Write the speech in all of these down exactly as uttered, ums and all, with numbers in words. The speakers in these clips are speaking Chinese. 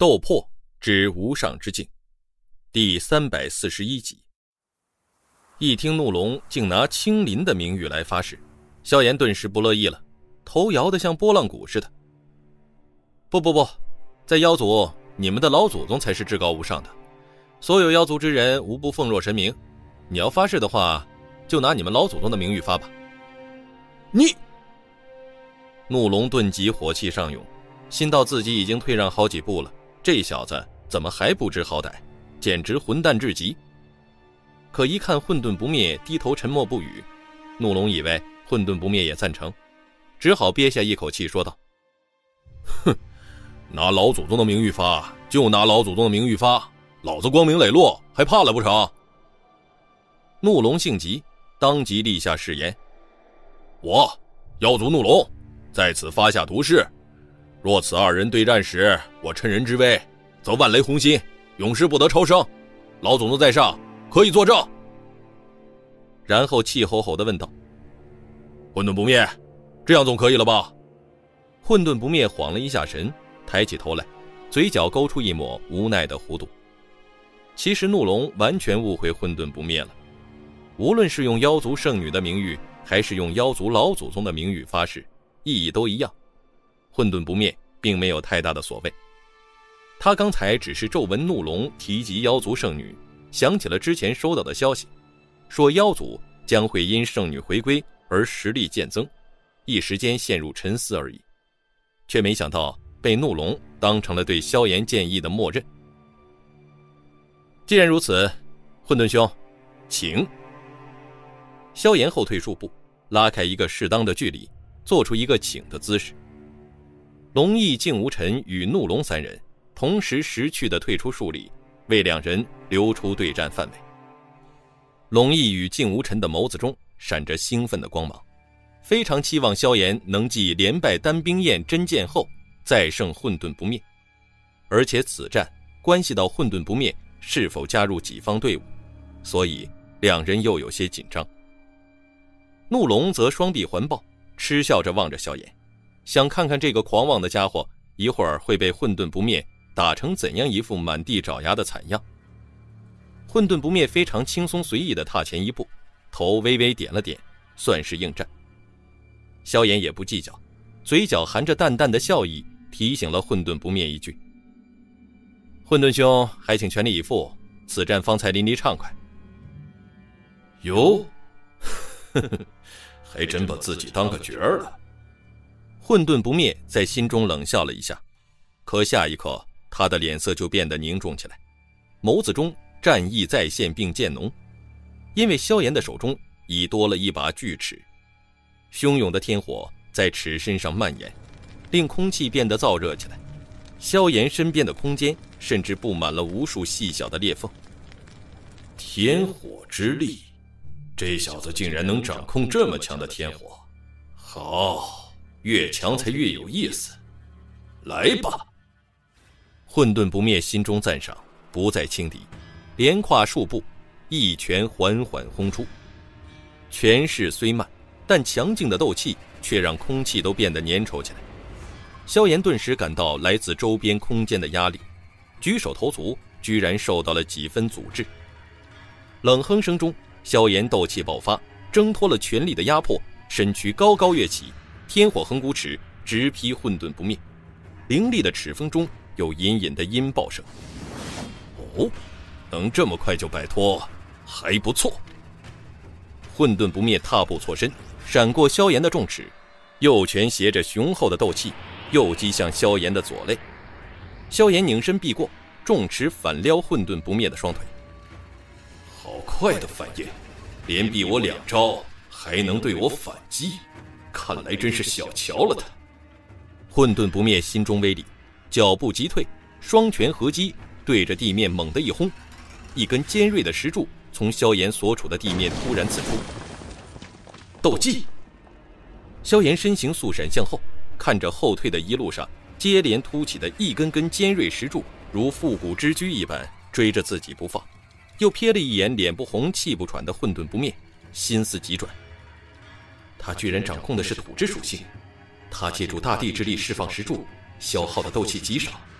斗破之无上之境第三百四十一集。一听怒龙竟拿青林的名誉来发誓，萧炎顿时不乐意了，头摇得像拨浪鼓似的。不不不，在妖族，你们的老祖宗才是至高无上的，所有妖族之人无不奉若神明，你要发誓的话，就拿你们老祖宗的名誉发吧。你！怒龙顿即火气上涌，心道自己已经退让好几步了，这小子怎么还不知好歹，简直混蛋至极。可一看混沌不灭低头沉默不语，怒龙以为混沌不灭也赞成，只好憋下一口气说道：哼，拿老祖宗的名誉发就拿老祖宗的名誉发，老子光明磊落还怕了不成？怒龙性急，当即立下誓言：我妖族怒龙在此发下毒誓，若此二人对战时我趁人之危，则万雷轰心，永世不得超生，老祖宗在上可以作证。然后气吼吼地问道：混沌不灭，这样总可以了吧？混沌不灭晃了一下神，抬起头来，嘴角勾出一抹无奈的弧度。其实怒龙完全误会混沌不灭了，无论是用妖族圣女的名誉，还是用妖族老祖宗的名誉发誓，意义都一样。混沌不灭并没有太大的所谓，他刚才只是骤闻怒龙提及妖族圣女，想起了之前收到的消息，说妖族将会因圣女回归而实力渐增，一时间陷入沉思而已，却没想到被怒龙当成了对萧炎建议的默认。既然如此，混沌兄，请。萧炎后退数步，拉开一个适当的距离，做出一个请的姿势。龙翼、静无尘与怒龙三人同时识趣地退出数里，为两人留出对战范围。龙翼与静无尘的眸子中闪着兴奋的光芒，非常期望萧炎能继连败单冰焰真剑后再胜混沌不灭，而且此战关系到混沌不灭是否加入己方队伍，所以两人又有些紧张。怒龙则双臂环抱，嗤笑着望着萧炎，想看看这个狂妄的家伙一会儿会被混沌不灭打成怎样一副满地找牙的惨样。混沌不灭非常轻松随意地踏前一步，头微微点了点，算是应战。萧炎也不计较，嘴角含着淡淡的笑意，提醒了混沌不灭一句：混沌兄还请全力以赴，此战方才淋漓畅快。哟，呵呵，还真把自己当个角儿了。混沌不灭在心中冷笑了一下，可下一刻他的脸色就变得凝重起来，眸子中战意再现并渐浓，因为萧炎的手中已多了一把巨尺，汹涌的天火在尺身上蔓延，令空气变得燥热起来。萧炎身边的空间甚至布满了无数细小的裂缝。天火之力，这小子竟然能掌控这么强的天火，好，越强才越有意思，来吧。混沌不灭心中赞赏，不再轻敌，连跨数步，一拳缓缓轰出。拳势虽慢，但强劲的斗气却让空气都变得粘稠起来。萧炎顿时感到来自周边空间的压力，举手投足居然受到了几分阻滞。冷哼声中，萧炎斗气爆发，挣脱了全力的压迫，身躯高高跃起，天火横骨尺直劈混沌不灭。凌厉的尺锋中有隐隐的音爆声。哦，能这么快就摆脱，还不错。混沌不灭踏步错身，闪过萧炎的重尺，右拳携着雄厚的斗气，又击向萧炎的左肋。萧炎拧身避过，重尺反撩混沌不灭的双腿。好快的反应，连避我两招还能对我反击，看来真是小瞧了他。混沌不灭心中微厉，脚步急退，双拳合击，对着地面猛地一轰，一根尖锐的石柱从萧炎所处的地面突然刺出。斗技！萧炎身形速闪向后，看着后退的一路上接连凸起的一根根尖锐石柱，如复古之驹一般追着自己不放，又瞥了一眼脸不红气不喘的混沌不灭，心思急转。他居然掌控的是土之属性，他借助大地之力释放石柱，消耗的斗气极少，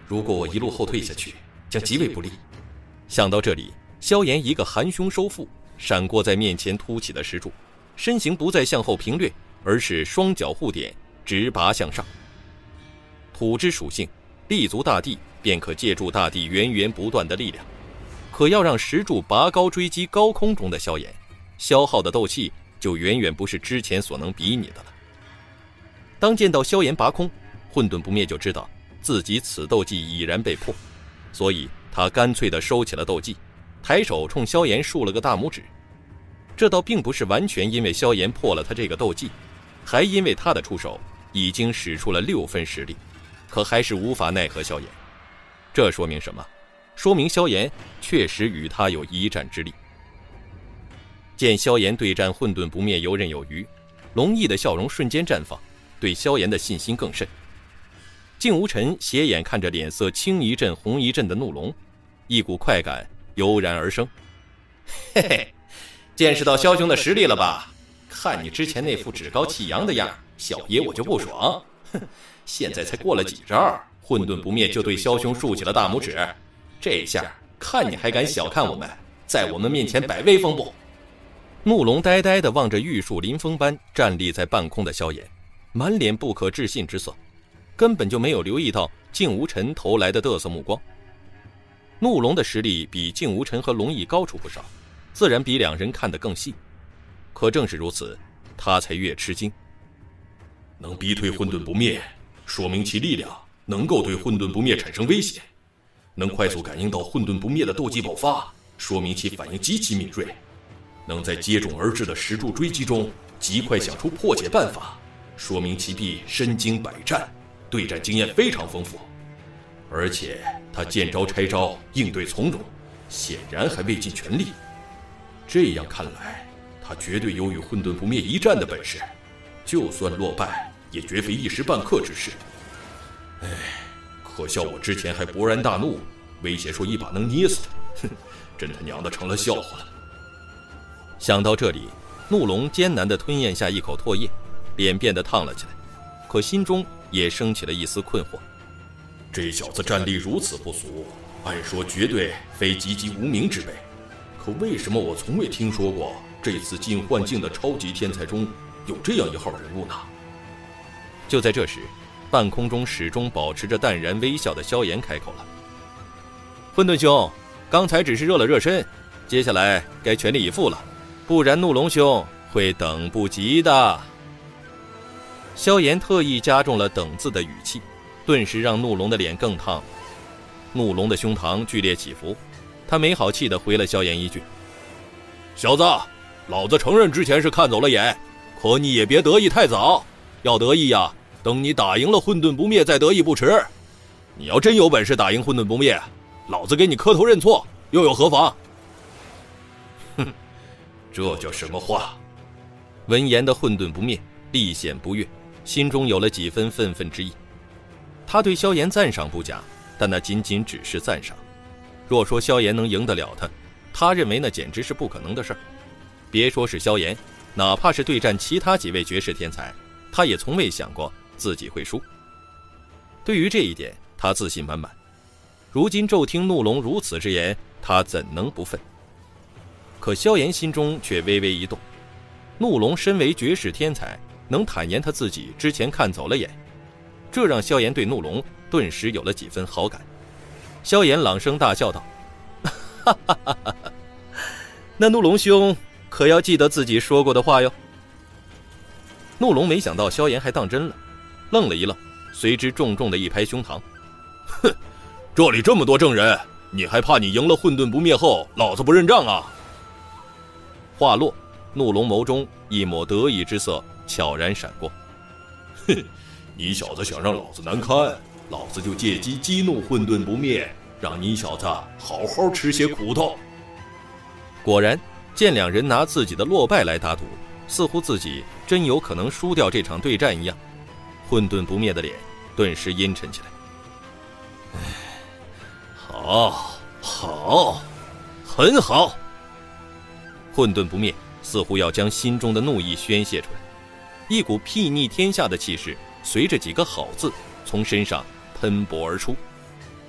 如果我一路后退下去，将极为不利。想到这里，萧炎一个含胸收腹，闪过在面前凸起的石柱，身形不再向后平掠，而是双脚护点，直拔向上。土之属性，立足大地便可借助大地源源不断的力量，可要让石柱拔高追击高空中的萧炎，消耗的斗气就远远不是之前所能比拟的了。当见到萧炎拔空，混沌不灭就知道自己此斗技已然被破，所以他干脆地收起了斗技，抬手冲萧炎竖了个大拇指。这倒并不是完全因为萧炎破了他这个斗技，还因为他的出手已经使出了六分实力，可还是无法奈何萧炎。这说明什么？说明萧炎确实与他有一战之力。见萧炎对战混沌不灭游刃有余，龙翼的笑容瞬间绽放，对萧炎的信心更甚。静无尘斜眼看着脸色青一阵红一阵的怒龙，一股快感油然而生。嘿嘿，见识到萧兄的实力了吧？看你之前那副趾高气扬的样，小爷我就不爽。哼，现在才过了几招，混沌不灭就对萧兄竖起了大拇指，这下看你还敢小看我们，在我们面前摆威风不？怒龙呆呆地望着玉树临风般站立在半空的萧炎，满脸不可置信之色，根本就没有留意到静无尘投来的嘚瑟目光。怒龙的实力比静无尘和龙翼高出不少，自然比两人看得更细。可正是如此，他才越吃惊。 能逼退混沌不灭，说明其力量能够对混沌不灭产生威胁；能快速感应到混沌不灭的斗技爆发，说明其反应极其敏锐；能在接踵而至的石柱追击中极快想出破解办法，说明其必身经百战，对战经验非常丰富。而且他见招拆招，应对从容，显然还未尽全力。这样看来，他绝对有与混沌不灭一战的本事，就算落败，也绝非一时半刻之事。唉，可笑我之前还勃然大怒，威胁说一把能捏死他，哼，真他娘的成了笑话了。 想到这里，怒龙艰难地吞咽下一口唾液，脸变得烫了起来，可心中也升起了一丝困惑。 这小子战力如此不俗，按说绝对非籍籍无名之辈，可为什么我从未听说过这次进幻境的超级天才中有这样一号人物呢？ 就在这时，半空中始终保持着淡然微笑的萧炎开口了：“混沌兄，刚才只是热了热身，接下来该全力以赴了，不然怒龙兄会等不及的。”萧炎特意加重了等字的语气，顿时让怒龙的脸更烫。怒龙的胸膛剧烈起伏，他没好气地回了萧炎一句：“ 小子，老子承认之前是看走了眼，可你也别得意太早，要得意呀，等你打赢了混沌不灭再得意不迟。你要真有本事打赢混沌不灭，老子给你磕头认错，又有何妨？” 哼，这叫什么话？闻言的混沌不灭立显不悦，心中有了几分愤愤之意。他对萧炎赞赏不假，但那仅仅只是赞赏。若说萧炎能赢得了他，他认为那简直是不可能的事儿。别说是萧炎，哪怕是对战其他几位绝世天才，他也从未想过自己会输。对于这一点，他自信满满。如今骤听怒龙如此之言，他怎能不忿？可萧炎心中却微微一动。怒龙身为绝世天才，能坦言他自己之前看走了眼，这让萧炎对怒龙顿时有了几分好感。萧炎朗声大笑道：“哈哈哈哈，那怒龙兄可要记得自己说过的话哟。”怒龙没想到萧炎还当真了，愣了一愣，随之重重的一拍胸膛：“ 哼，这里这么多证人，你还怕你赢了混沌不灭后老子不认账啊？” 话落，怒龙眸中一抹得意之色悄然闪过。 哼，你小子想让老子难堪，老子就借机激怒混沌不灭，让你小子好好吃些苦头。 果然，见两人拿自己的落败来打赌，似乎自己真有可能输掉这场对战一样，混沌不灭的脸顿时阴沉起来。 好，好，很好。 混沌不灭似乎要将心中的怒意宣泄出来，一股睥睨天下的气势随着几个好字从身上喷薄而出。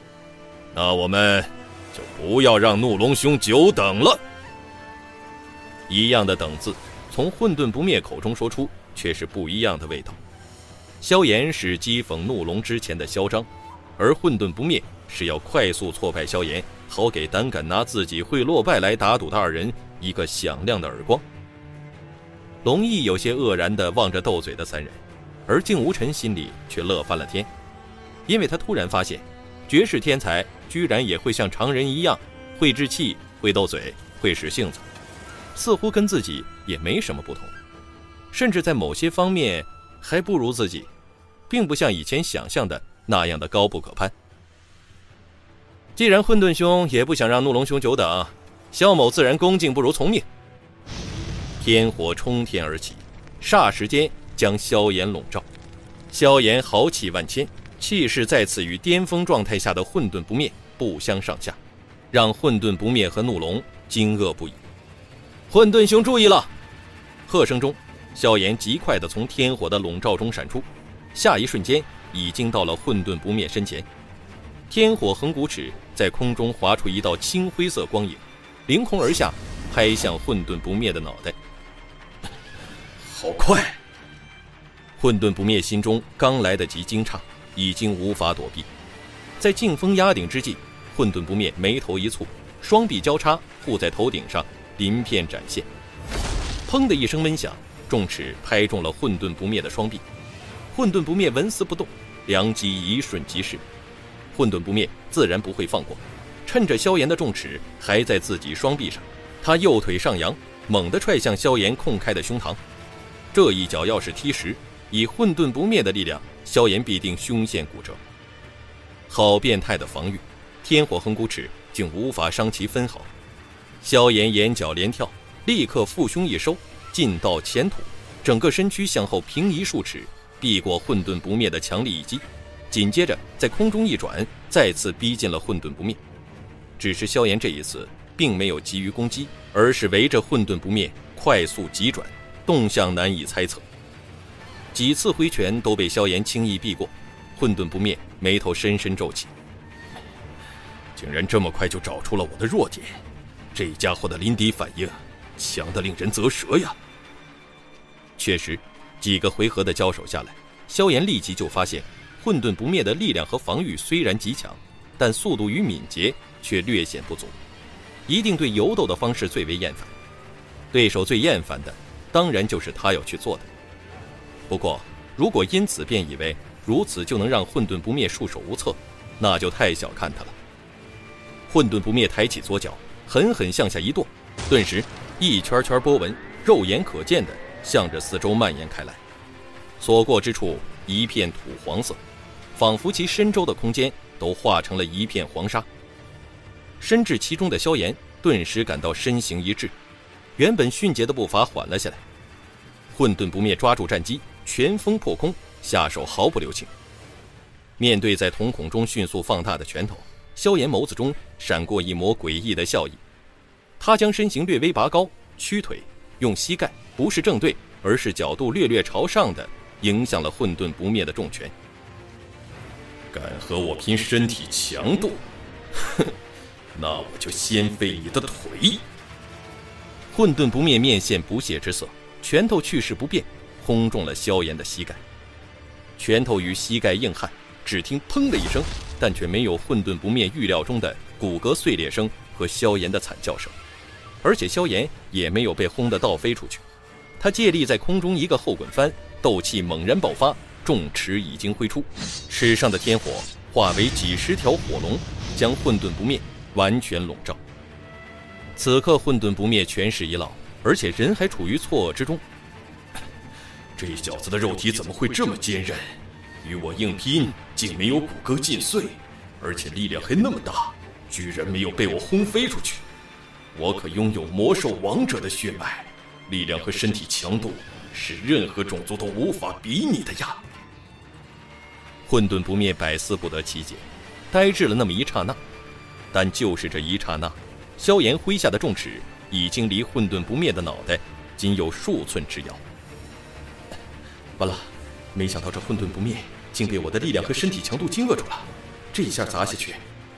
那我们就不要让怒龙兄久等了。一样的等字从混沌不灭口中说出，却是不一样的味道。萧炎是讥讽怒龙之前的嚣张，而混沌不灭是要快速挫败萧炎，好给胆敢拿自己会落败来打赌的二人一个响亮的耳光。龙毅有些愕然地望着斗嘴的三人，而静无尘心里却乐翻了天，因为他突然发现绝世天才居然也会像常人一样会置气、会斗嘴、会使性子，似乎跟自己也没什么不同，甚至在某些方面还不如自己，并不像以前想象的那样的高不可攀。既然混沌兄也不想让怒龙兄久等，萧某自然恭敬不如从命。天火冲天而起，霎时间将萧炎笼罩。萧炎豪气万千，气势再次与巅峰状态下的混沌不灭不相上下，让混沌不灭和怒龙惊愕不已。混沌兄注意了！喝声中，萧炎极快地从天火的笼罩中闪出，下一瞬间已经到了混沌不灭身前。天火横骨尺在空中划出一道青灰色光影，凌空而下，拍向混沌不灭的脑袋。 好快！ 混沌不灭心中刚来得及惊诧，已经无法躲避。在劲风压顶之际，混沌不灭眉头一蹙，双臂交叉护在头顶上，鳞片展现。砰的一声闷响，重尺拍中了混沌不灭的双臂。混沌不灭纹丝不动，良机一瞬即逝。混沌不灭自然不会放过，趁着萧炎的重尺还在自己双臂上，他右腿上扬，猛地踹向萧炎空开的胸膛。这一脚要是踢实，以混沌不灭的力量，萧炎必定胸腺骨折。好变态的防御，天火横骨尺竟无法伤其分毫。萧炎眼角连跳，立刻腹胸一收，劲道前吐，整个身躯向后平移数尺，避过混沌不灭的强力一击，紧接着在空中一转，再次逼近了混沌不灭。只是萧炎这一次并没有急于攻击，而是围着混沌不灭快速急转，动向难以猜测。几次挥拳都被萧炎轻易避过，混沌不灭眉头深深皱起， 竟然这么快就找出了我的弱点，这家伙的临敌反应强得令人啧舌呀！ 确实，几个回合的交手下来，萧炎立即就发现混沌不灭的力量和防御虽然极强，但速度与敏捷却略显不足，一定对游斗的方式最为厌烦。对手最厌烦的当然就是他要去做的。不过如果因此便以为如此就能让混沌不灭束手无策，那就太小看他了。混沌不灭抬起左脚，狠狠向下一跺，顿时一圈圈波纹肉眼可见的向着四周蔓延开来，所过之处一片土黄色，仿佛其身周的空间都化成了一片黄沙。身至其中的萧炎顿时感到身形一滞，原本迅捷的步伐缓了下来。混沌不灭抓住战机，拳风破空，下手毫不留情。面对在瞳孔中迅速放大的拳头，萧炎眸子中闪过一抹诡异的笑意。他将身形略微拔高，屈腿，用膝盖不是正对，而是角度略略朝上的迎向了混沌不灭的重拳。 敢和我拼身体强度，哼，那我就先废你的腿！ 混沌不灭面现不屑之色，拳头去势不变，轰中了萧炎的膝盖。拳头与膝盖硬汉，只听砰的一声，但却没有混沌不灭预料中的骨骼碎裂声和萧炎的惨叫声，而且萧炎也没有被轰得倒飞出去。他借力在空中一个后滚翻，斗气猛然爆发，重尺已经挥出，尺上的天火化为几十条火龙，将混沌不灭完全笼罩。此刻混沌不灭权势已老，而且人还处于错愕之中。 这小子的肉体怎么会这么坚韧？与我硬拼竟没有骨骼尽碎，而且力量还那么大，居然没有被我轰飞出去。我可拥有魔兽王者的血脉，力量和身体强度是任何种族都无法比拟的呀！ 混沌不灭百思不得其解，呆滞了那么一刹那，但就是这一刹那，萧炎麾下的重尺已经离混沌不灭的脑袋仅有数寸之遥。完了，没想到这混沌不灭竟被我的力量和身体强度惊愕住了，这一下砸下去，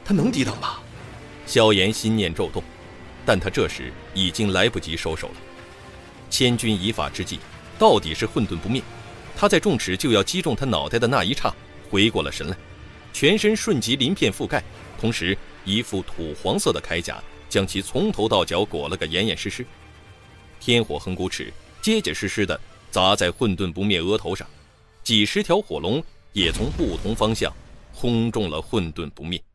他能抵挡吗？ 萧炎心念骤动，但他这时已经来不及收手了。千钧一发之际，到底是混沌不灭。他在重尺就要击中他脑袋的那一刹，回过了神来，全身瞬即鳞片覆盖，同时一副土黄色的铠甲将其从头到脚裹了个严严实实。天火横骨尺结结实实地砸在混沌不灭额头上，几十条火龙也从不同方向轰中了混沌不灭。